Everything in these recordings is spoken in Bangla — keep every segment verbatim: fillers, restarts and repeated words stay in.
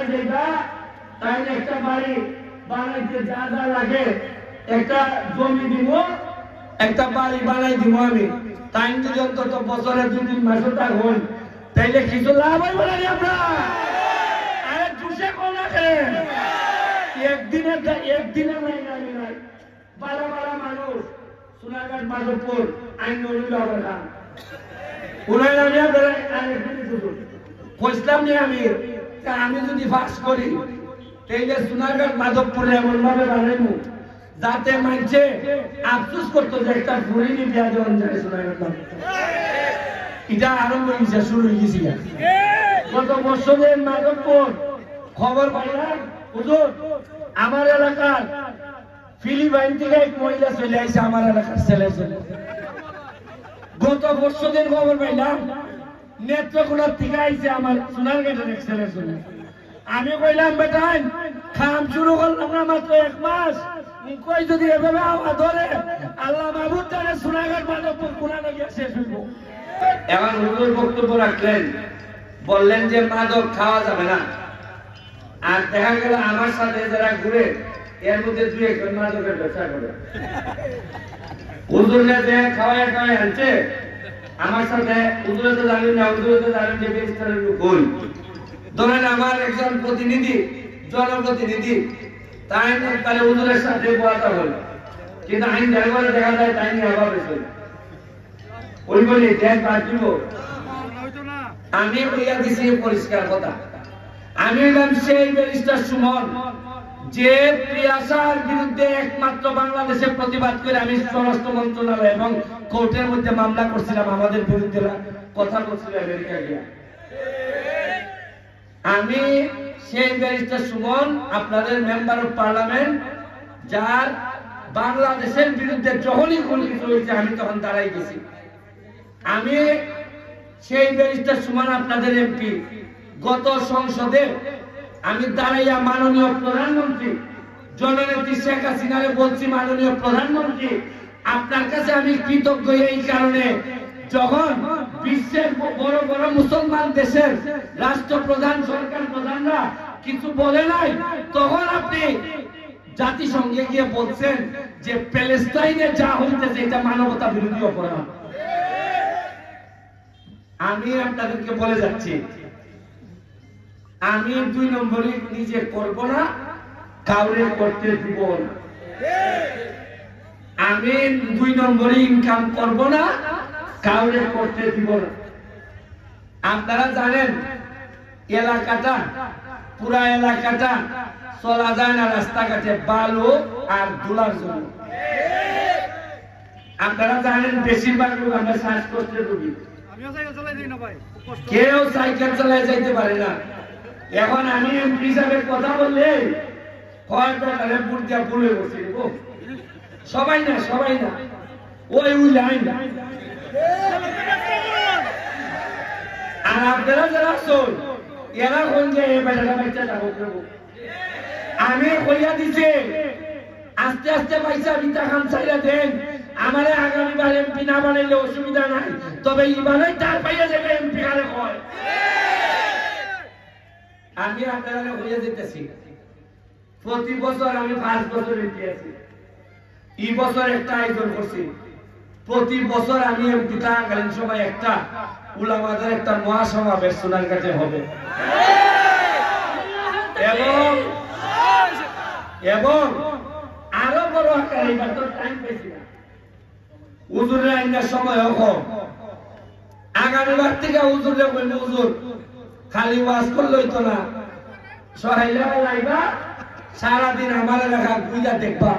যাইবা তাই একটা বাড়ি বানাইতে যা যা লাগে একটা জমি দিব একটা বাড়ি বানাই দিব আমি তাই যদি অন্তত বছরে দুই তিন মাসও তার হন তাইলে কিছু লাভ হইব না আমরা আরে জুসে কোন আছে একদিনে একদিনে নাই নাই নাই বারা বারা মানুষ সোনারঘাট মাধবপুর আইন নড়িল আমার নাম উনাই আমি আপনারা কইসলাম নি আমি আমি যদি ফাঁস করি তাইলে সোনারঘাট মাধবপুরে এমন ভাবে বানাইমু যাতে মানছে আফসোস করতো যে একটা ঘুরিনি বিয়া দেওয়ান যায় সোনারঘাট এটা আরম্ভ হয়েছে শুরু হয়ে গেছি গত বছরের মাধবপুর খবর পাইলাম হুজুর আমার এলাকার ফিলিপাইন থেকে এক মহিলা চলে আসছে আমার এলাকার ছেলে ছেলে গত বছরের খবর পাইলাম নেত্রকোনার থেকে আইছে আমার সোনারঘাটের এক ছেলে ছেলে আমি কইলাম বেটাই খাম শুরু করলাম না মাত্র এক মাস কই যদি এভাবে আওয়াজ ধরে আল্লাহ মাহবুব জানে সোনারঘাট মাধবপুর কোরআনে গিয়ে শেষ হইব এখন হুজুর বক্তব্য রাখলেন বললেন যে মাদক খাওয়া যাবে না আর দেখা গেল আমার সাথে যারা ঘুরে এর মধ্যে দুই একজন মাদকের ব্যবসা করে হুজুরে যে খাওয়ায় খাওয়ায় আনছে আমার সাথে হুজুরে তো জানেন না হুজুরে তো জানেন যে বেস্তারের ভুল ধরেন আমার একজন প্রতিনিধি জনপ্রতিনিধি তাই তাহলে হুজুরের সাথে কথা বল কিন্তু আইন ড্রাইভারে দেখা যায় তাই নিয়ে অভাব হয়েছে ওই বলি দেখ বাদ দিব আমি বইয়া দিছি পরিষ্কার কথা আমি হলাম সেই ব্যারিস্টার সুমন যে প্রিয়াসার বিরুদ্ধে একমাত্র বাংলাদেশে প্রতিবাদ করে আমি স্বরাষ্ট্র মন্ত্রণালয় এবং কোর্টের মধ্যে মামলা করছিলাম আমাদের বিরুদ্ধে কথা বলছিলাম আমেরিকা গিয়া আমি সেই ব্যারিস্টার সুমন আপনাদের মেম্বার অফ পার্লামেন্ট যার বাংলাদেশের বিরুদ্ধে যখনই কোনো কিছু হয়েছে আমি তখন দাঁড়াই গেছি আমি সেই ব্যারিস্টার সুমন আপনাদের এমপি গত সংসদে আমি দাঁড়াইয়া মাননীয় প্রধানমন্ত্রী জননেত্রী শেখ হাসিনারে বলছি মাননীয় প্রধানমন্ত্রী আপনার কাছে আমি কৃতজ্ঞ এই কারণে যখন বিশ্বের বড় বড় মুসলমান দেশের রাষ্ট্রপ্রধান সরকার প্রধানরা কিছু বলে নাই তখন আপনি জাতিসংঘে গিয়ে বলছেন যে প্যালেস্টাইনে যা হইতেছে এটা মানবতা বিরোধী অপরাধ আমি আপনাদেরকে বলে যাচ্ছি আমি দুই নম্বরই নিজে করব না কাউরে করতে দিব না আমি দুই নম্বরই ইনকাম করব না কাউরে করতে দিব না আপনারা জানেন এলাকাটা পুরা এলাকাটা চলা যায় না রাস্তাঘাটে বালু আর ধুলার জন্য আপনারা জানেন বেশিরভাগ লোক আমরা শ্বাসকষ্টের রোগী কেউ সাইকেল চালায় যাইতে পারে না এখন আমি এমপি হিসাবে কথা বললে সবাই না সবাই না ওই ওই লাইন আর আপনারা যারা শোন এরা কোন যে আমি কইয়া দিছে আস্তে আস্তে পয়সা বিটা খান চাইলে দেন আমারে আগামীবার এমপি না বানাইলে অসুবিধা নাই তবে ইমানই তার পাইয়া যাবে এমপি কারে কয় আমি আপনারা হইয়া যেতেছি প্রতি বছর আমি পাঁচ বছর এমপি আছি এই বছর একটা আয়োজন করছি প্রতি বছর আমি এমপি থাকাকালীন সময় একটা উলামাদের একটা মহাসমাবেশ সোনারঘাটে হবে এবং এবং আরো বড় আকারে এবার তো টাইম পেয়েছি না হুজুরের আইনার সময় হোক আগামীবার থেকে হুজুরে বলবো হুজুর খালি ওয়াজ করলেই তো না সহাইলে লাইবা সারাদিন আমার এলাকা ঘুরে দেখবা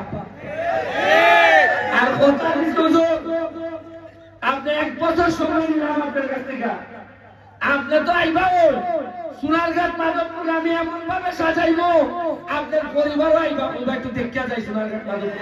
আর কথা হুজুর আপনি এক বছর সময় নিলাম আপনার কাছ থেকে আপনি তো আইবা সোনারঘাট মাধবপুর আমি এমন ভাবে সাজাইবো আপনার পরিবার আইবা ওইবা একটু দেখিয়া যাই সোনারঘাট মাধবপুর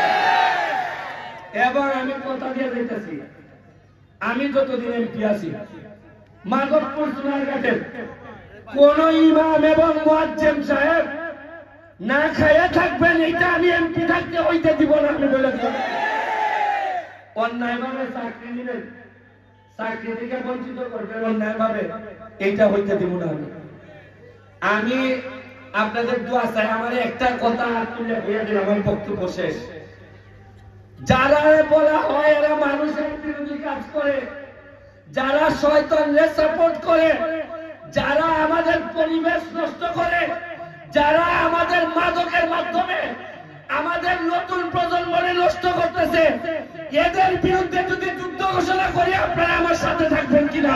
এবার আমি কথা দিয়ে যাইতেছি আমি যতদিন এমপি আছি মাধবপুর সোনারঘাটের কোন ইমাম এবং মুয়াজ্জিম সাহেব না খাইয়া থাকবেন এটা আমি এমপি থাকতে হইতে দিব না আমি বলে দিই অন্যায় ভাবে চাকরি নিবেন চাকরি থেকে বঞ্চিত করবেন অন্যায় ভাবে এইটা হইতে দিব না আমি আমি আপনাদের দোয়া চাই। আমার একটা কথা তুলে হয়ে দিল, আমার বক্তব্য শেষ। যারা বলা হয় এরা মানুষের বিরোধী কাজ করে, যারা শয়তানকে সাপোর্ট করে, যারা আমাদের পরিবেশ নষ্ট করে, যারা আমাদের মাদকের মাধ্যমে আমাদের নতুন প্রজন্মকে নষ্ট করতেছে, এদের বিরুদ্ধে যদি যুদ্ধ ঘোষণা করি আপনারা আমার সাথে থাকবেন কিনা?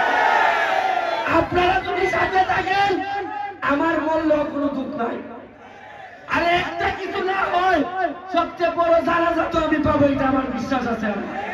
আপনারা যদি সাথে থাকেন আমার মরলেও কোনো দুঃখ নাই। আরে একটা কিছু না হয় সবচেয়ে বড় জানাজা তো আমি পাবো, এটা আমার বিশ্বাস আছে।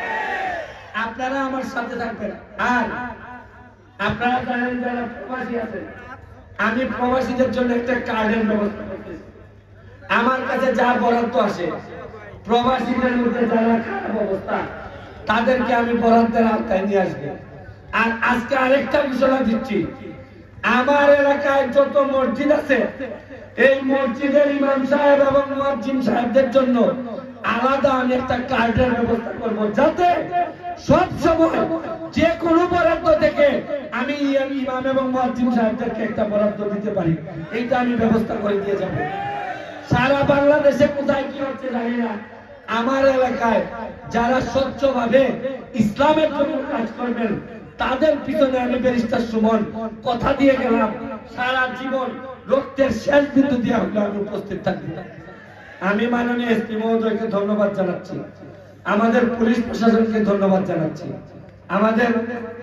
আপনারা আমার সাথে থাকবেন। আর আপনারা জানেন যারা প্রবাসী আছেন, আমি প্রবাসীদের জন্য একটা কার্ডের ব্যবস্থা করতেছি। আমার কাছে যা বরাদ্দ আসে প্রবাসীদের মধ্যে যারা খারাপ অবস্থা তাদেরকে আমি বরাদ্দের আওতায় নিয়ে আসবো। আর আজকে আরেকটা ঘোষণা দিচ্ছি, আমার এলাকায় যত মসজিদ আছে এই মসজিদের ইমাম সাহেব এবং মুয়াজ্জিন সাহেবদের জন্য আলাদা আমি একটা কার্ডের ব্যবস্থা করব, যাতে সব সময় যে কোনো বরাদ্দ থেকে আমি ইমাম এবং মুয়াজ্জিন সাহেবদেরকে একটা বরাদ্দ দিতে পারি। এইটা আমি ব্যবস্থা করে দিয়ে যাব। সারা বাংলাদেশে কোথায় কি হচ্ছে জানি না, আমার এলাকায় যারা স্বচ্ছভাবে ইসলামের জন্য কাজ করবেন তাদের পিছনে আমি ব্যারিস্টার সুমন কথা দিয়ে গেলাম, সারা জীবন রক্তের শেষ বিন্দু দিয়ে আমি উপস্থিত থাকবো। আমি মাননীয় এসপি মহোদয়কে ধন্যবাদ জানাচ্ছি, আমাদের পুলিশ প্রশাসনকে ধন্যবাদ জানাচ্ছি, আমাদের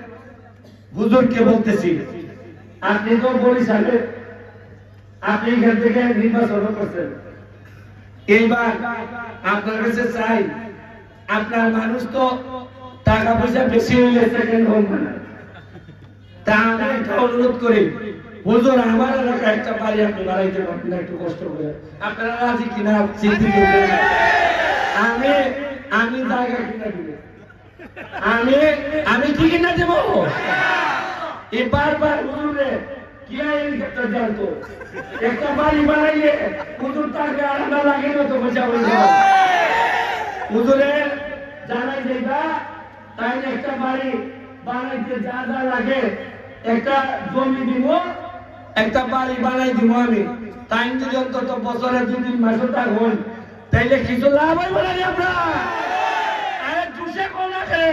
হুজুরকে বলতেছি, আপনি তো বরিশালে আপনি এখান থেকে নির্বাচন করছেন, এইবার আপনার কাছে চাই, আপনার মানুষ তো টাকা পয়সা বেশি হয়ে সেকেন্ড হোম বানায়, তা আমি একটা অনুরোধ করি, হুজুর আমার এলাকায় একটা বাড়ি আপনি বাড়াইতে পারবেন একটু কষ্ট করে, আপনারা রাজি কিনা চিন্তিত আমি আমি জায়গা কিনা দিব, আমি আমি কি কিনা দেব, এই বারবার হুজুরে কি হেলিকপ্টার জানতো একটা বাড়ি বানাইলে হুজুর তাকে আলাদা লাগে না তো পয়সা বলতে হুজুরের জানাই যেটা তাই একটা বাড়ি বানাইতে যা যা লাগে একটা জমি দিব, একটা বাড়ি বানাই দিব আমি, তাই যদি অন্তত বছরে দুই তিন মাসও তা হন তাইলে কিছু লাভ হয় বলে আমরা আরে দুশে কোন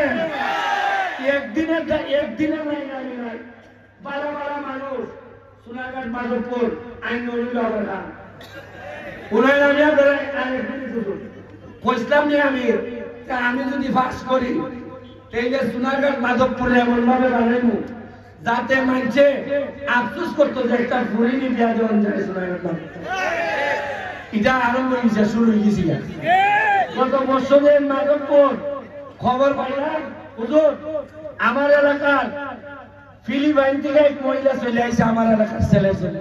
একদিনের একদিনের নাই নাই নাই বারা বারা মানুষ সোনারঘাট মাধবপুর আইন নড়িল হবে না উনাই আমি আপনারা আরেকদিন কইসলাম যে আমি আমি যদি ফাঁস করি তাইলে সোনারঘাট মাধবপুরে এমন ভাবে বানাইবো যাতে মানছে আফসোস করতো যে একটা ফরিনি বিয়া দেওয়ান যায় সোনারঘাট মাধবপুর। এটা আরম্ভ হয়েছে, শুরু হয়ে গেছিল গত বছরের মাধবপুর। খবর পাইলাম হুজুর আমার এলাকার ফিলিপাইন থেকে এক মহিলা চলে আসছে আমার এলাকার ছেলে ছেলে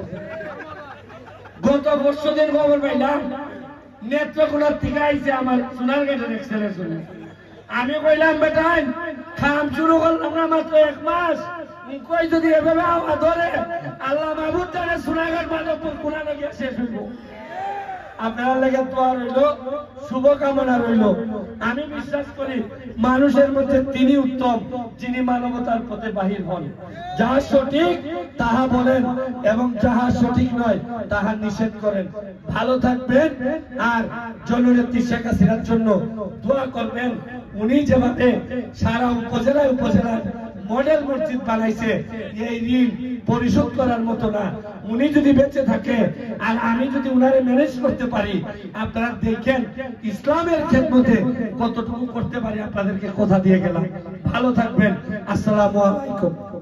গত বছরের খবর পাইলাম নেত্রকোনার থেকে আইছে আমার সোনারঘাটের এক ছেলে ছেলে। আমি কইলাম বেটাই খাম শুরু করলাম না মাত্র এক মাস, কই যদি এভাবে আওয়া ধরে আল্লাহ মাহবুব জানে সোনারঘাট মাধবপুর কোনা গিয়ে শেষ হইব। আপনার লেগে দোয়া রইল, শুভকামনা রইল। আমি বিশ্বাস করি মানুষের মধ্যে তিনি উত্তম যিনি মানবতার পথে বাহির হন, যাহা সঠিক তাহা বলেন এবং যাহা সঠিক নয় তাহা নিষেধ করেন। ভালো থাকবেন আর জননেত্রী শেখ হাসিনার জন্য দোয়া করবেন। উনি যেভাবে সারা উপজেলায় উপজেলায় মডেল মসজিদ বানাইছে এই ঋণ পরিশোধ করার মতো না। উনি যদি বেঁচে থাকে আর আমি যদি উনারে ম্যানেজ করতে পারি, আপনারা দেখেন ইসলামের খেদমতে কতটুকু করতে পারি। আপনাদেরকে কথা দিয়ে গেলাম, ভালো থাকবেন। আসসালামু আলাইকুম।